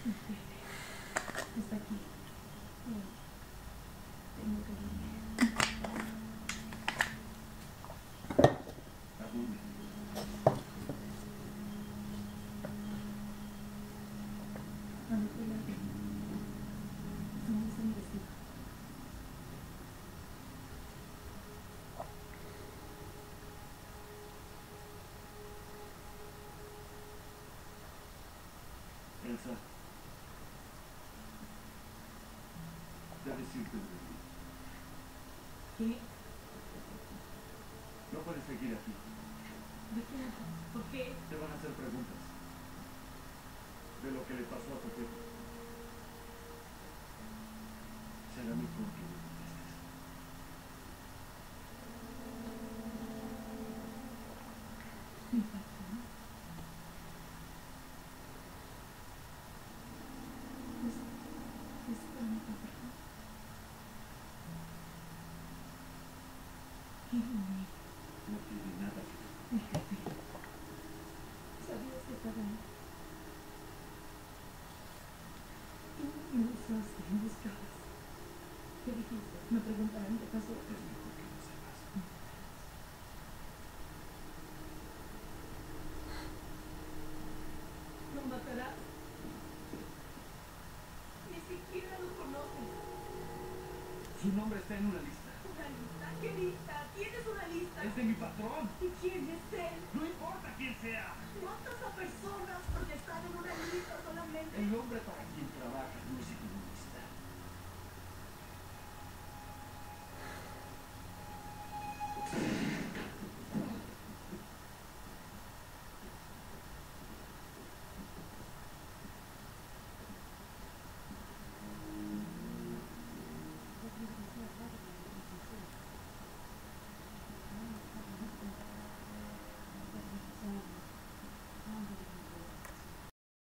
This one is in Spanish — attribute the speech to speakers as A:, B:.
A: Está aquí. Tengo que dormir. Cuando fue la última, no se me vestido.
B: Elsa, debes irte de aquí.
A: ¿Qué?
B: No puedes seguir aquí.
A: ¿De qué hablas? ¿Por qué?
B: Te van a hacer preguntas de lo que le pasó a tu jefe. Será mejor que no contestes.
A: Mi patrón. Es para mi patrón. ¿Qué bonito?
B: No tiene nada que ver.
A: Mi jefe. ¿Sabías que estaba ahí? Tú me usaste, me buscabas. ¿Qué dijiste? Me preguntarán qué pasó.
B: Es mejor que no sepas.
A: ¿Lo matarás? Ni siquiera lo conoces.
B: Su nombre está en una lista.
A: ¿Una lista? ¿Qué lista? ¿Tienes una lista?
B: Es de mi patrón.
A: ¿Y quién es él?
B: No importa quién sea.
A: Matas a personas porque están en una lista